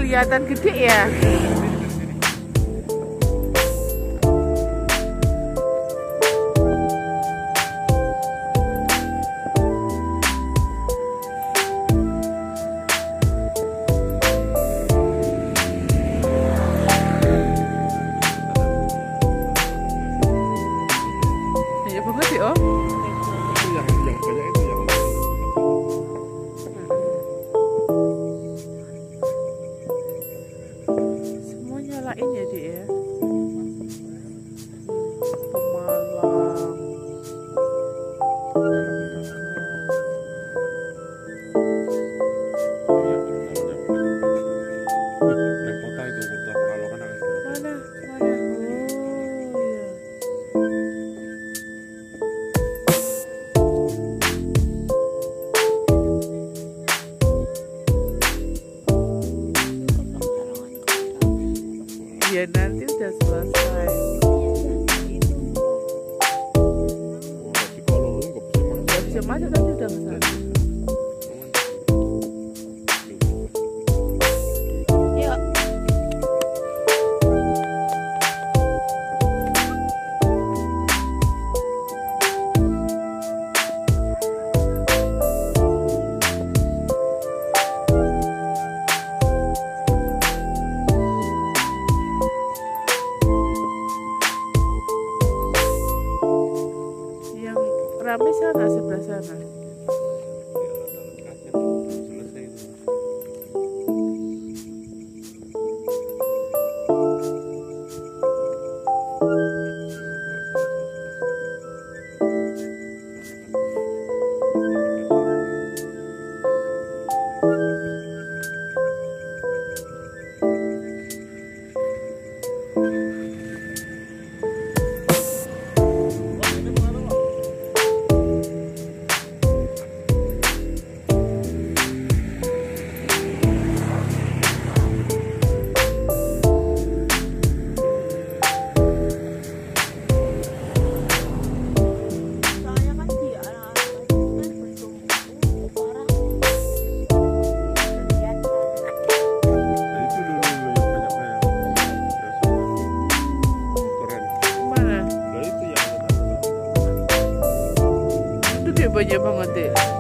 kelihatan gede ya. Banyak banget ya, Om. Yang banyak itu yang semua nyalain ya, Dik ya. Pemalang. naik kota itu kota Pekalongan ada. Mana? Mana? Oh, iya. Iya, nanti udah selesai. Oh, tapi kalau lu nggak bisa masuk. Gak bisa masuk, nanti udah kesana. Yuk. Yang rame sana, sebelah sana. Selesai itu. Soalnya kan di anak-anak itu kan bertumbuh orang kegiatan. Nah, itu dulu yang banyak kayak. Keren. Mana? Nah, itu yang ada. Itu kayak banyak banget deh.